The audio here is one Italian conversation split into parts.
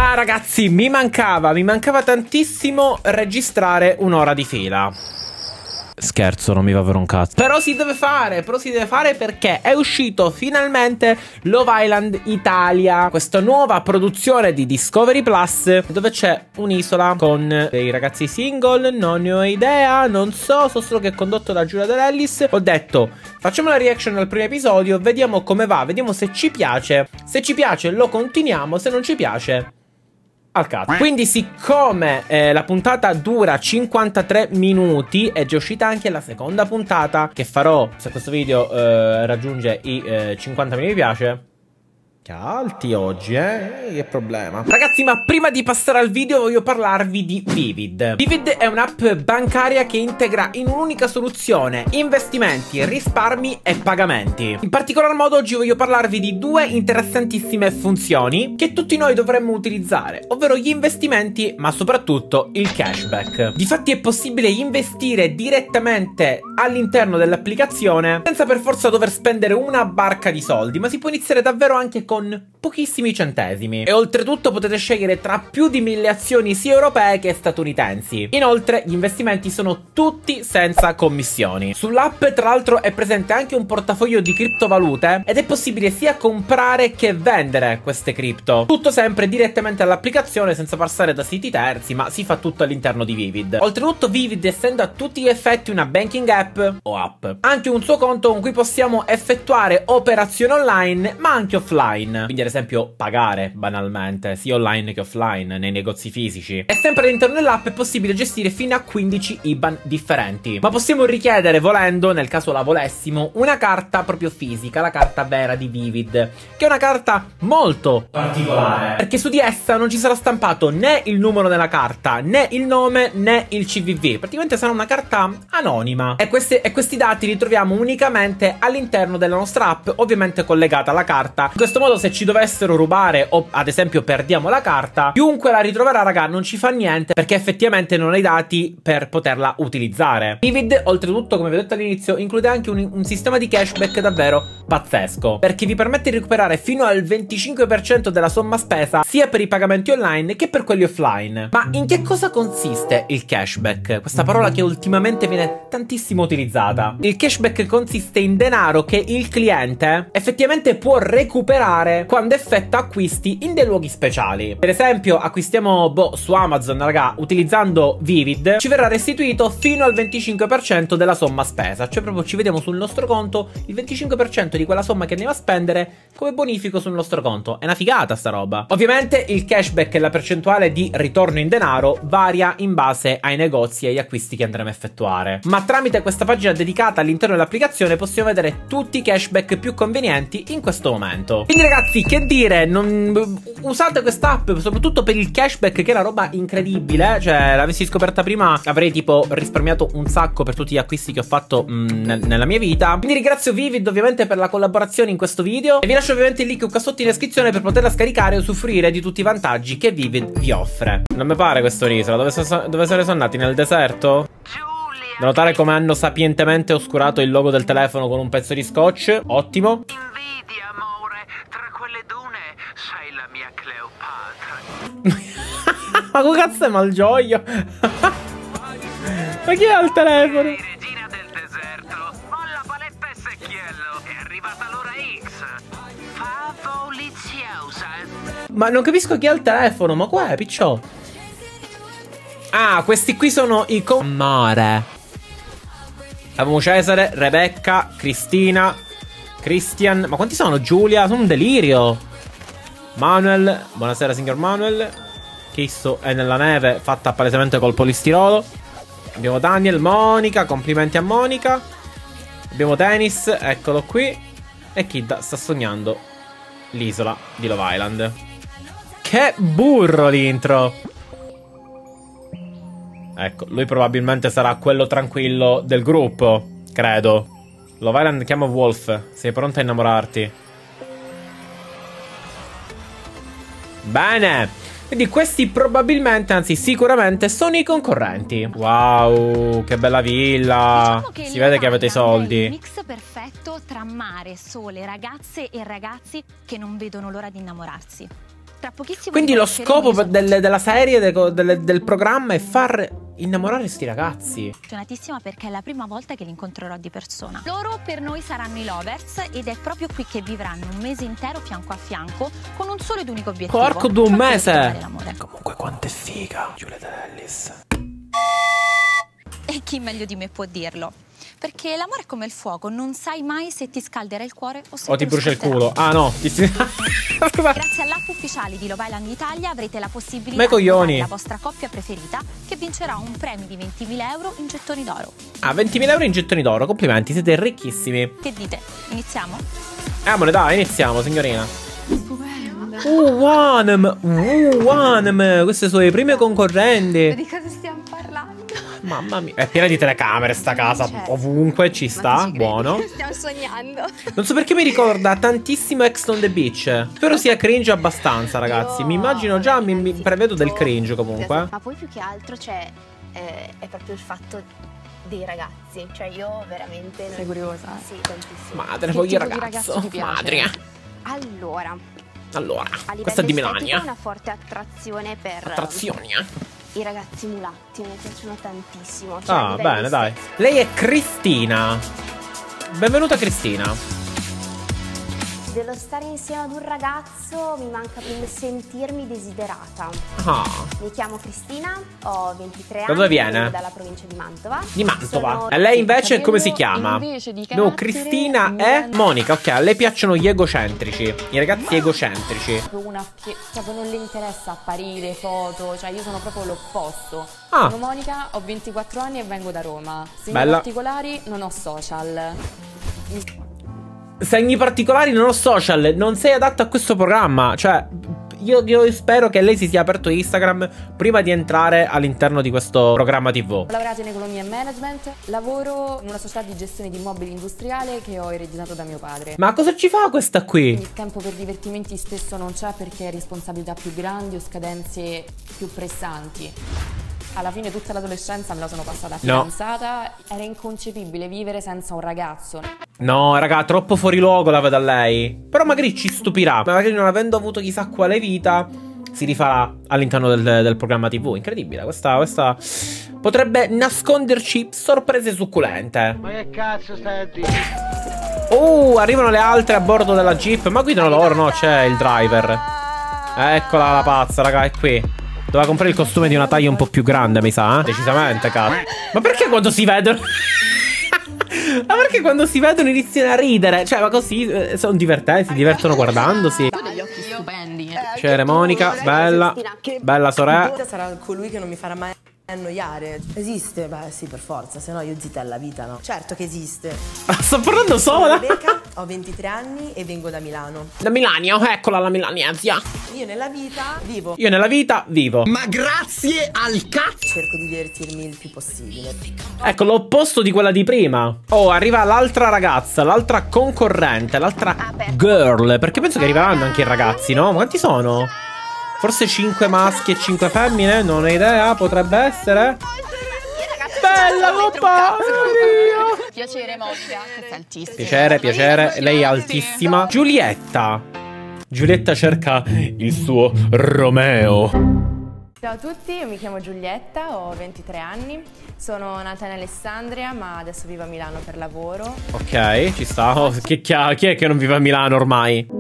Ah ragazzi, mi mancava tantissimo registrare un'ora di fila. Scherzo, non mi va per un cazzo. Però si deve fare perché è uscito finalmente Love Island Italia, questa nuova produzione di Discovery Plus, dove c'è un'isola con dei ragazzi single. Non ne ho idea, non so solo che è condotto da Giulia De Lellis. Ho detto, facciamo la reaction al primo episodio, vediamo come va, vediamo se ci piace. Se ci piace lo continuiamo, se non ci piace al cazzo. Quindi siccome la puntata dura 53 minuti, è già uscita anche la seconda puntata, che farò se questo video raggiunge i 50.000 mi piace. Che alti oggi, che problema. Ragazzi, ma prima di passare al video voglio parlarvi di Vivid. Vivid è un'app bancaria che integra in un'unica soluzione investimenti, risparmi e pagamenti. In particolar modo oggi voglio parlarvi di due interessantissime funzioni che tutti noi dovremmo utilizzare, ovvero gli investimenti, ma soprattutto il cashback. Difatti è possibile investire direttamente all'interno dell'applicazione senza per forza dover spendere una barca di soldi, ma si può iniziare davvero anche con pochissimi centesimi. E oltretutto potete scegliere tra più di 1000 azioni sia europee che statunitensi. Inoltre gli investimenti sono tutti senza commissioni. Sull'app tra l'altro è presente anche un portafoglio di criptovalute ed è possibile sia comprare che vendere queste cripto. Tutto sempre direttamente all'applicazione senza passare da siti terzi, ma si fa tutto all'interno di Vivid. Oltretutto Vivid, essendo a tutti gli effetti una banking app o app, ha anche un suo conto con cui possiamo effettuare operazioni online ma anche offline. Quindi ad esempio pagare banalmente sia online che offline nei negozi fisici. E sempre all'interno dell'app è possibile gestire fino a 15 IBAN differenti. Ma possiamo richiedere, volendo, nel caso la volessimo, una carta proprio fisica, la carta vera di Vivid, che è una carta molto particolare, perché su di essa non ci sarà stampato né il numero della carta, né il nome, né il CVV. Praticamente sarà una carta anonima. E questi dati li troviamo unicamente all'interno della nostra app, ovviamente collegata alla carta. In questo modo, se ci dovessero rubare o ad esempio perdiamo la carta, chiunque la ritroverà, raga, non ci fa niente, perché effettivamente non ha i dati per poterla utilizzare. Vivid, oltretutto, come vi ho detto all'inizio, include anche un sistema di cashback davvero pazzesco, perché vi permette di recuperare fino al 25% della somma spesa sia per i pagamenti online che per quelli offline. Ma in che cosa consiste il cashback? Questa parola che ultimamente viene tantissimo utilizzata. Il cashback consiste in denaro che il cliente effettivamente può recuperare quando effettua acquisti in dei luoghi speciali. Per esempio acquistiamo su Amazon, raga, utilizzando Vivid, ci verrà restituito fino al 25% della somma spesa. Cioè proprio ci vediamo sul nostro conto il 25% di quella somma che andiamo a spendere come bonifico sul nostro conto. È una figata sta roba. Ovviamente il cashback e la percentuale di ritorno in denaro varia in base ai negozi e agli acquisti che andremo a effettuare, ma tramite questa pagina dedicata all'interno dell'applicazione possiamo vedere tutti i cashback più convenienti in questo momento. Quindi ragazzi, che dire, usate quest'app soprattutto per il cashback, che è una roba incredibile. Cioè, l'avessi scoperta prima avrei tipo risparmiato un sacco per tutti gli acquisti che ho fatto nella mia vita. Quindi ringrazio Vivid ovviamente per la collaborazione in questo video, e vi lascio ovviamente il link qua sotto in descrizione per poterla scaricare e usufruire di tutti i vantaggi che Vivid vi offre. Non mi pare questo un'isola. Dove se ne sono andati? Nel deserto? Da notare come hanno sapientemente oscurato il logo del telefono con un pezzo di scotch. Ottimo. Invidia, amore, tra quelle dune sei la mia Cleopatra. Ma come cazzo è Malgioglio? Ma chi è al telefono? Regina del deserto, molla paletta e secchiello, è arrivata l'ora X. Favoliziosa. Ma non capisco chi è al telefono, ma qua è picciò. Ah, questi qui sono i Amore. Abbiamo Cesare, Rebecca, Cristina, Christian. Ma quanti sono? Giulia, sono un delirio. Manuel, buonasera signor Manuel. Chisso è nella neve, fatta palesemente col polistirolo. Abbiamo Daniel, Monica, complimenti a Monica. Abbiamo Dennis, eccolo qui. E Kid sta sognando l'isola di Love Island. Che burro l'intro. Ecco, lui probabilmente sarà quello tranquillo del gruppo, credo. Love Island chiama Wolf. Sei pronta a innamorarti? Bene. Quindi questi probabilmente, anzi sicuramente, sono i concorrenti. Wow, che bella villa. Diciamo che si vede che avete i soldi. È il mix perfetto tra mare, sole, ragazze e ragazzi che non vedono l'ora di innamorarsi. Tra pochissimo Quindi lo conosceremo scopo i soldati. della serie, del programma è far innamorare sti ragazzi. Emozionatissima perché è la prima volta che li incontrerò di persona. Loro per noi saranno i lovers ed è proprio qui che vivranno un mese intero fianco a fianco con un solo ed unico obiettivo. Porco d'un proprio mese! trovare l'amore. Comunque quanto è figa Giulietta Ellis. E chi meglio di me può dirlo? Perché l'amore è come il fuoco, non sai mai se ti scalderà il cuore o se O te ti lo brucia il scalderà. culo. Ah no. Scusa. Grazie all'app ufficiale di Love Island Italia avrete la possibilità Ma i di votare coglioni. la vostra coppia preferita che vincerà un premio di 20.000 euro in gettoni d'oro. Ah, 20.000 euro in gettoni d'oro. Complimenti, siete ricchissimi. Che dite? Iniziamo? Amore, dai, iniziamo, signorina. Wanem. Wanem. Queste sono le prime concorrenti. Di cosa stiamo parlando? Mamma mia. È piena di telecamere sta casa. Certo. Ovunque ci Ma sta. tu ci credi? Buono. Stiamo sognando. Non so perché mi ricorda tantissimo Ex on the Beach. Spero sia cringe abbastanza, ragazzi. Mi immagino già, mi prevedo del cringe comunque. Ma poi più che altro c'è è proprio il fatto dei ragazzi. Cioè io veramente... Sei curiosa? Sì, tantissimo. Madre, Che voglio il tipo di ragazzo. ragazzo ti piace? Madre. Allora, Allora, a questa è di livello estetico Melania. una forte attrazione per Attrazioni, i ragazzi mulatti. Mi piacciono tantissimo. Cioè, a Ah, livello bene, dai. estetico. Lei è Cristina. Benvenuta Cristina. Dello stare insieme ad un ragazzo mi manca più il sentirmi desiderata. Ah, Mi chiamo Cristina, ho 23 Da anni. dove viene? vengo dalla provincia di Mantova. di Mantova. Sono- E lei invece come si Capello chiama? invece di No, carattere, Cristina mi è viene- Monica. Ok, a lei piacciono gli egocentrici. I ragazzi egocentrici. Una che proprio non le interessa apparire, foto, cioè io sono proprio l'opposto. Ah. Sono Monica, ho 24 anni e vengo da Roma. Segni Bella. particolari, non ho social. Segni particolari, non ho social. Non sei adatta a questo programma. Cioè, io spero che lei si sia aperto Instagram prima di entrare all'interno di questo programma TV. Ho lavorato in economia e management, lavoro in una società di gestione di immobili industriale che ho ereditato da mio padre. Ma cosa ci fa questa qui? Il tempo per divertimenti spesso non c'è perché hai responsabilità più grandi o scadenze più pressanti. Alla fine tutta l'adolescenza me la sono passata No. fidanzata. Era inconcepibile vivere senza un ragazzo. No, raga, troppo fuori luogo la vedo a lei. Però magari ci stupirà. Magari non avendo avuto chissà quale vita, si rifarà all'interno del programma TV. Incredibile, questa potrebbe nasconderci sorprese succulente. Ma che cazzo stai a dire? Arrivano le altre a bordo della Jeep. Ma guidano loro, no? C'è il driver. Eccola la pazza, raga, è qui. Doveva comprare il costume di una taglia un po' più grande, mi sa, eh? Decisamente, cazzo. Ma perché quando si vedono... Ma perché quando si vedono iniziano a ridere? Cioè, ma così sono divertenti, si divertono guardandosi. Tu hai degli occhi stupendi. C'era Monica, bella. Bella sorella. Sarà colui che non mi farà mai annoiare. Esiste? Beh sì, per forza, se no io zitella vita, no? Certo che esiste. Sto parlando Sono sola. Rebecca, ho 23 anni e vengo da Milano. Da Milano, eccola la milanese. Io nella vita vivo. Io nella vita vivo. Ma grazie al cazzo! Cerco di divertirmi il più possibile. Ecco, l'opposto di quella di prima. Oh, arriva l'altra ragazza, l'altra concorrente, l'altra girl. Perché penso che arriveranno anche i ragazzi, no? Ma quanti sono? Forse 5 maschi e 5 femmine? Non ho idea, potrebbe essere. Bella coppa! Piacere Monica, che sei altissima. Piacere, lei è altissima. Giulietta. Giulietta cerca il suo Romeo. Ciao a tutti, io mi chiamo Giulietta, ho 23 anni, sono nata in Alessandria ma adesso vivo a Milano per lavoro. Ok, ci sta. Oh, chi è che non vive a Milano ormai?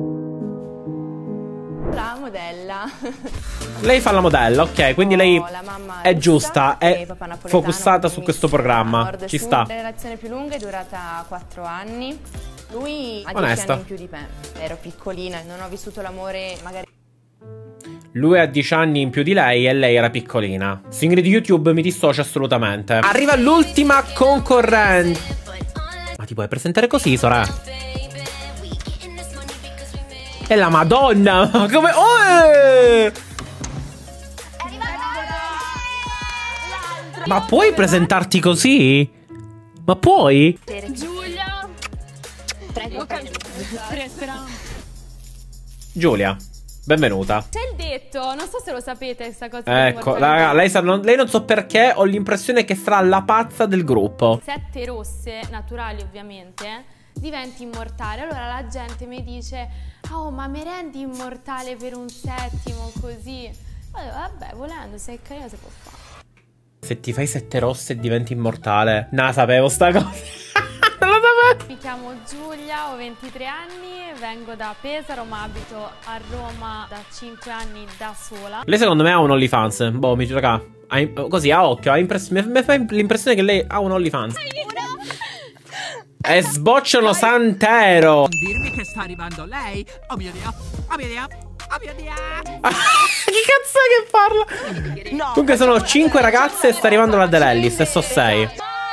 La modella. Lei fa la modella, ok, quindi lei Ho la mamma è russa giusta, e è papà napoletano, focussata quindi su questo mix programma. nord e Ci sud. sta. La relazione più lunga è durata 4 anni. Lui ha 10 Onesta. anni in più di me, ero piccolina, non ho vissuto l'amore magari... Lui ha 10 anni in più di lei e lei era piccolina. Signori di YouTube, mi dissocio assolutamente. Arriva l'ultima concorrente. Ma ti puoi presentare così, Sora? E la Madonna! Ma come... Oh! Ma puoi presentarti così? Ma puoi? Giulia! Prego, prego. Giulia, benvenuta. C'è il detto, non so se lo sapete questa cosa. Ecco, raga, lei non so perché ho l'impressione che sarà la pazza del gruppo. 7 rosse, naturali ovviamente, diventi immortale. Allora la gente mi dice: oh, ma mi rendi immortale per un settimo così? Allora, vabbè, volendo, se è carina si può fare. Se ti fai 7 rosse e diventi immortale. No, sapevo sta cosa. Non lo sapevo. Mi chiamo Giulia, ho 23 anni, vengo da Pesaro, ma abito a Roma da 5 anni da sola. Lei secondo me ha un OnlyFans. Boh, mi raga, così a occhio, mi fa l'impressione che lei ha un OnlyFans. E sbocciano Santero. Non dirmi che sta arrivando lei. Oh mio Dio, oh mio Dio, oh mio Dio. Che cazzo è che parla? No. Comunque sono 5 ragazze e sta arrivando la Delellis e so 6.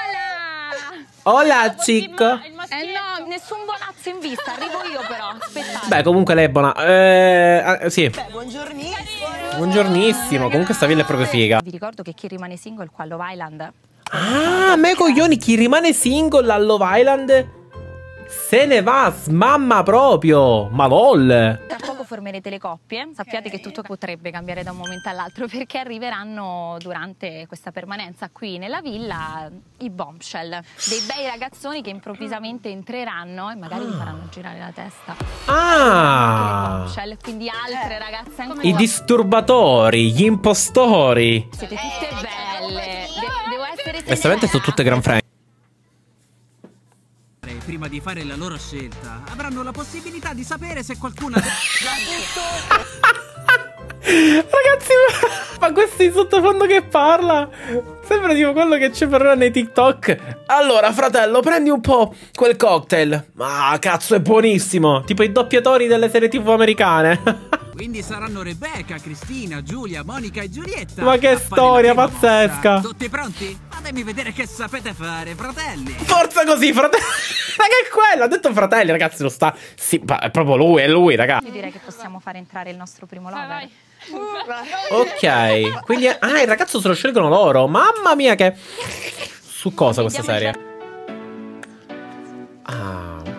Hola chico. No, nessun bonazzo in vista, arrivo io però, aspettate. Beh, comunque lei è buona. Sì. Beh, buongiornissimo. Buongiornissimo. Comunque sta villa è proprio figa. Vi ricordo che chi rimane single qua a Love Island. Ah, me coglioni, chi rimane single a Love Island se ne va, smamma proprio. Ma lol. Tra poco formerete le coppie. Sappiate che tutto potrebbe cambiare da un momento all'altro, perché arriveranno durante questa permanenza qui nella villa i bombshell, dei bei ragazzoni che improvvisamente entreranno e magari vi faranno girare la testa. Ah, Bombshell, quindi altre ragazze ancora. i disturbatori, gli impostori. Siete tutte belle. Devo essere Onestamente sono tutte gran friend. Prima di fare la loro scelta, avranno la possibilità di sapere se qualcuno... Ragazzi, ma questo in sottofondo che parla sembra tipo quello che c'è per ora nei TikTok. Allora, fratello, prendi un po' quel cocktail. Ma cazzo, è buonissimo. Tipo i doppiatori delle serie TV americane. Quindi saranno Rebecca, Cristina, Giulia, Monica e Giulietta. Ma che a fare storia la prima pazzesca. mossa. Tutti pronti? Fatemi vedere che sapete fare, fratelli. Forza così, fratello. Ma che è quello? Ha detto fratelli, ragazzi, lo sta... Sì, è proprio lui, è lui, ragazzi. Io direi che possiamo fare entrare il nostro primo lover. Ok, quindi... Ah, il ragazzo se lo scelgono loro. Mamma mia che... Su cosa questa serie? Ah...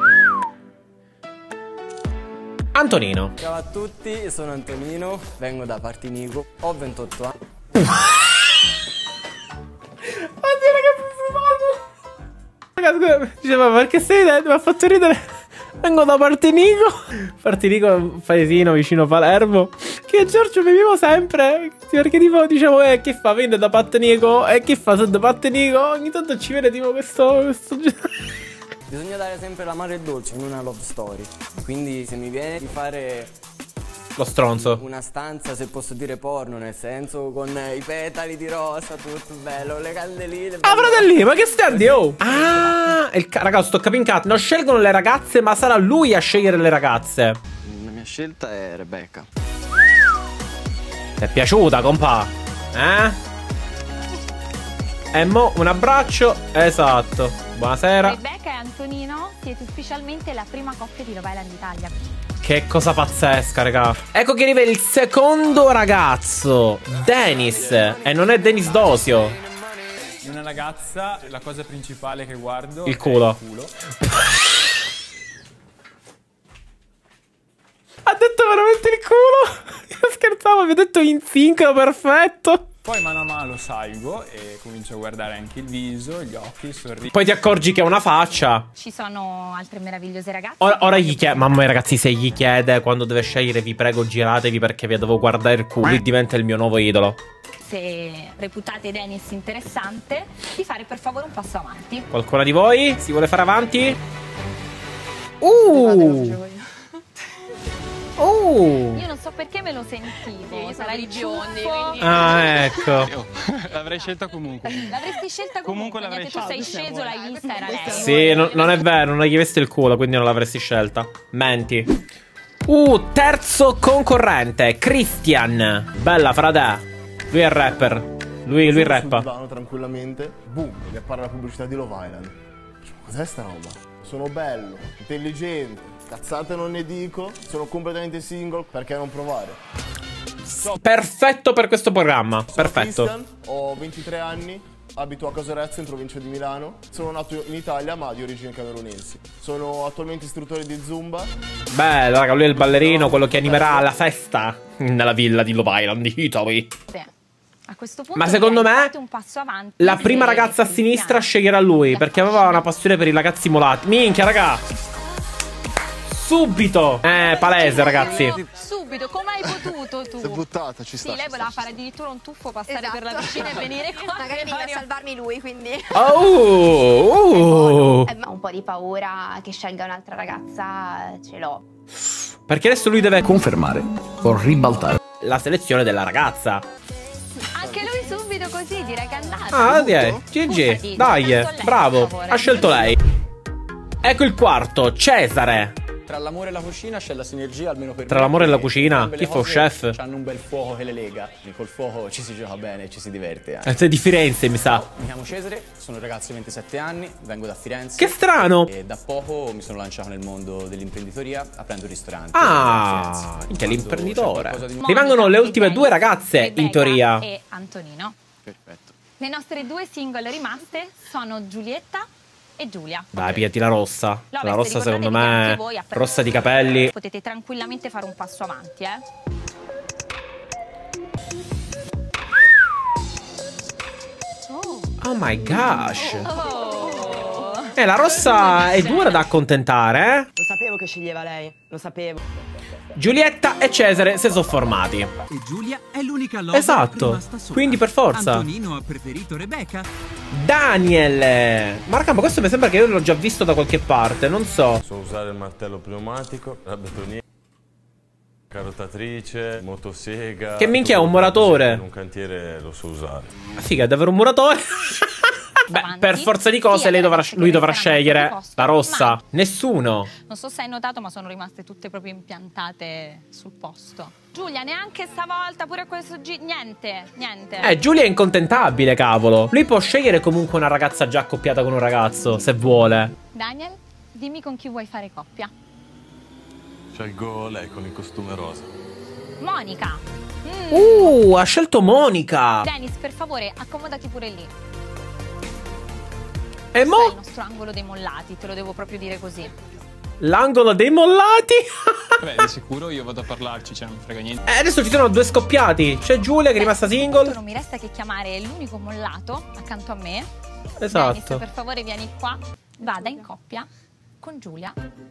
Antonino. Ciao a tutti, sono Antonino, vengo da Partinico, ho 28 anni. Oddio, ragazzi, scusa, diceva perché sei mi ha fatto ridere. Vengo da Partinico. Partinico è un paesino vicino Palermo che Giorgio bevivo sempre. Perché tipo dicevo che fa? Viene da Partinico. E che fa se da Partinico? Ogni tanto ci viene tipo questo Bisogna dare sempre l'amaro e il dolce in una love story. Quindi se mi viene di fare lo stronzo, una stanza, se posso dire porno, nel senso con i petali di rosa, tutto bello, le candeline. Ah, fratelli, ma che stai? Oh! Ah, ragazzi, sto capendo. Non scelgono le ragazze, ma sarà lui a scegliere le ragazze. La mia scelta è Rebecca. Ti è piaciuta, compà? E mo un abbraccio. Esatto. Buonasera. Rebecca e Antonino, siete ufficialmente la prima coppia di Love Island Italia. Che cosa pazzesca, raga. Ecco che arriva il secondo ragazzo, Dennis. E non è Dennis Dosio. Di una ragazza, la cosa principale che guardo il culo. È il culo. Ha detto veramente il culo. Io scherzavo, vi ho detto in sincro perfetto. Poi mano a mano lo salgo e comincio a guardare anche il viso, gli occhi, il sorriso. Poi ti accorgi che ha una faccia. Ci sono altre meravigliose ragazze. Ora gli chiede, mamma mia ragazzi, se gli chiede quando deve scegliere, vi prego giratevi perché vi devo guardare il culo e diventa il mio nuovo idolo. Se reputate Dennis interessante, di fare per favore un passo avanti. Qualcuno di voi si vuole fare avanti? Io non so perché me lo sentivo. Sarà il biondi. Ah, ecco. L'avrei scelta comunque. L'avresti scelta comunque. l'avrei tu sei sceso, l'hai vista, era lei. Sì, non è vero, non hai visto il culo, quindi non l'avresti scelta. Menti. Terzo concorrente, Christian. Bella, frate. Lui è rapper. Lui rappa. Vanno tranquillamente. Boom, mi appare la pubblicità di Love Island. Cos'è sta roba? Sono bello, intelligente. Cazzate non ne dico, sono completamente single, perché non provare? Perfetto per questo programma, perfetto. Christian, ho 23 anni, abito a Casorezzo in provincia di Milano. Sono nato in Italia ma di origini camerunesi. Sono attualmente istruttore di Zumba. Bello, raga, lui è il ballerino, quello che animerà la festa nella villa di Love Island di Italy. A questo punto Ma secondo me fate un passo avanti. la prima ragazza a sinistra sceglierà lui, perché aveva una passione per i ragazzi molati. Minchia, raga. Subito. Palese, ragazzi. Subito, come hai potuto tu? Si è buttata, ci sta. Sì, lei voleva fare addirittura un tuffo, passare per la piscina e venire qua. Magari viene a salvarmi lui, quindi. Oh. Ma un po' di paura che scelga un'altra ragazza ce l'ho. Perché adesso lui deve confermare o ribaltare la selezione della ragazza. Anche lui subito così, direi che è andato. Ah, dai, GG. Dai, bravo. Ha scelto lei. Ecco il quarto, Cesare. Tra l'amore e la cucina c'è la sinergia, almeno per Tra l'amore e la cucina? Chi fa chef? Hanno un bel fuoco che le lega. E col fuoco ci si gioca bene, ci si diverte anche. Sei di Firenze, mi sa. Mi chiamo Cesare, sono un ragazzo di 27 anni, vengo da Firenze. Che strano! E da poco mi sono lanciato nel mondo dell'imprenditoria aprendo un ristorante. Ah, minchia, l'imprenditore. Rimangono le ultime due ragazze, in teoria. E Antonino. Perfetto. Le nostre due single rimaste sono Giulietta e Giulia. Dai, pigliati la rossa. La Lovers, rossa secondo ricordatevi che me, anche voi rossa di capelli. Potete tranquillamente fare un passo avanti, Oh my gosh. La rossa è dura da accontentare, Lo sapevo che sceglieva lei, lo sapevo. Giulietta e Cesare si sono formati. E Giulia è l'unica lover Esatto, rimasta sola. quindi per forza. Antonino ha preferito Rebecca. Daniel. Marca, ma questo mi sembra che io l'ho già visto da qualche parte, non so. So usare il martello pneumatico, la betoniera, carotatrice, motosega. Che minchia è un muratore? In un cantiere lo so usare. Figa, è davvero un muratore? Beh, per forza di cose lui dovrà scegliere la rossa. Nessuno. Non so se hai notato, ma sono rimaste tutte proprio impiantate sul posto. Giulia, neanche stavolta, pure questo niente. Giulia è incontentabile, cavolo. Lui può scegliere comunque una ragazza già accoppiata con un ragazzo, se vuole. Daniel, dimmi con chi vuoi fare coppia. Scelgo lei con il costume rosa. Monica. Ha scelto Monica. Dennis, per favore, accomodati pure lì. E mo? Questo è il nostro angolo dei mollati, te lo devo proprio dire così. L'angolo dei mollati? Beh, di sicuro io vado a parlarci, cioè non frega niente. Adesso ci sono due scoppiati. C'è Giulia che è rimasta single. Non mi resta che chiamare l'unico mollato accanto a me. Esatto. Dennis, per favore vieni qua. Vada in coppia con Giulia.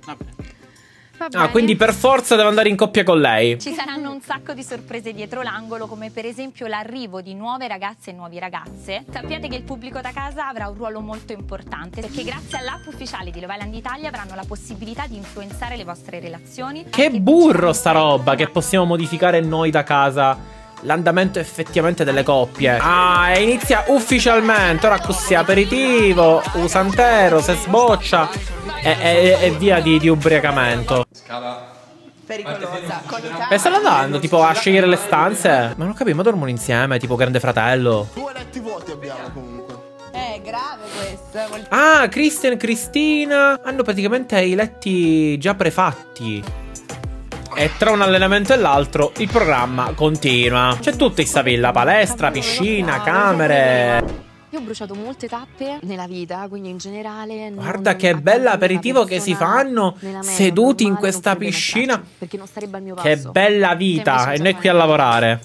Ah, quindi per forza deve andare in coppia con lei. Ci saranno un sacco di sorprese dietro l'angolo, come per esempio l'arrivo di nuove ragazze e nuovi ragazze. Sappiate che il pubblico da casa avrà un ruolo molto importante, perché grazie all'app ufficiale di Love Island Italia avranno la possibilità di influenzare le vostre relazioni. Che burro sta roba, che possiamo modificare noi da casa l'andamento effettivamente delle coppie. Ah, e inizia ufficialmente. Ora così aperitivo, usantero, se sboccia e via di ubriacamento. Scala pericolosa. Con E sta andando tipo a scegliere le stanze. Ma non capisco, ma dormono insieme, tipo Grande Fratello. 2 letti vuoti abbiamo comunque. È grave questo. Ah, Christian e Cristina hanno praticamente i letti già prefatti. E tra un allenamento e l'altro il programma continua. C'è tutto in sta villa: palestra, piscina, camere. Io ho bruciato molte tappe nella vita, quindi in generale. Guarda che bella aperitivo che si fanno seduti in questa piscina. Perché non sarebbe al mio passo. Che bella vita. E noi qui a lavorare.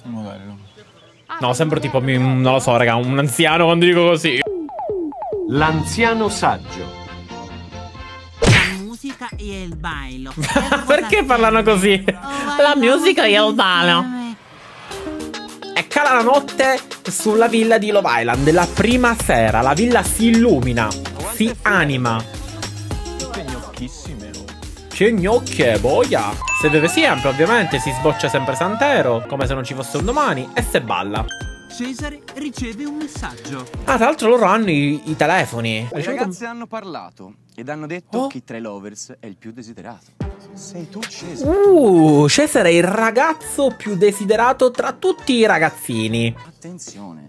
No, sembro tipo, non lo so, raga, un anziano quando dico così. L'anziano saggio. La musica e il bailo. Perché parlano così? La musica e il ballo. E cala la notte sulla villa di Love Island. La prima sera la villa si illumina, si anima. Che gnocchissime. Che gnocche, boia. Se beve sempre, ovviamente, si sboccia sempre Santero, come se non ci fosse un domani, e se balla. Cesare riceve un messaggio. Ah, tra l'altro loro hanno i telefoni. Le ragazze hanno parlato ed hanno detto che tra i lovers è il più desiderato. Sei tu, Cesare. Cesare è il ragazzo più desiderato tra tutti i ragazzini. Attenzione.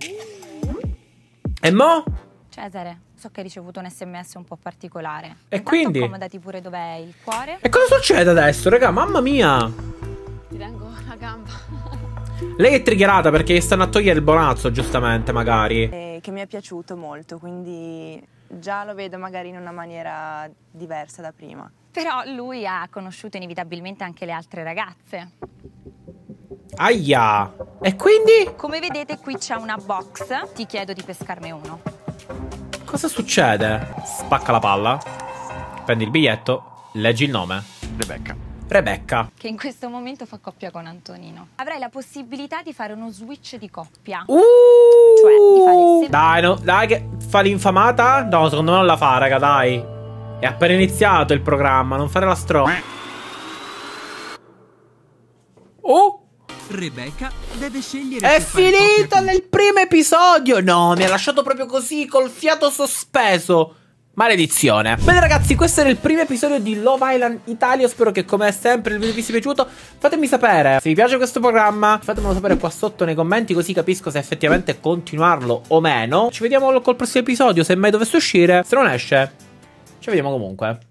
E mo? Cesare, so che hai ricevuto un SMS un po' particolare. E quindi? Accomodati pure dov'è il cuore. E cosa succede adesso, raga? Mamma mia. Ti tengo la gamba. Lei è triggerata perché gli stanno a togliere il bonazzo, giustamente, magari. Che mi è piaciuto molto, quindi già lo vedo magari in una maniera diversa da prima. Però lui ha conosciuto inevitabilmente anche le altre ragazze. Aia. E quindi? Come vedete qui c'è una box, ti chiedo di pescarne uno. Cosa succede? Spacca la palla, prendi il biglietto, leggi il nome. Rebecca. Che in questo momento fa coppia con Antonino. Avrai la possibilità di fare uno switch di coppia. Cioè, di fare dai, no, dai che fa l'infamata? No, secondo me non la fa, raga, dai. È appena iniziato il programma, non fare la Rebecca deve scegliere È se fare finita coppia nel primo episodio. No, mi ha lasciato proprio così, col fiato sospeso. Maledizione. Bene ragazzi, questo era il primo episodio di Love Island Italia. Spero che come sempre il video vi sia piaciuto. Fatemi sapere se vi piace questo programma, fatemelo sapere qua sotto nei commenti, così capisco se effettivamente continuarlo o meno. Ci vediamo col prossimo episodio, se mai dovesse uscire. Se non esce, ci vediamo comunque.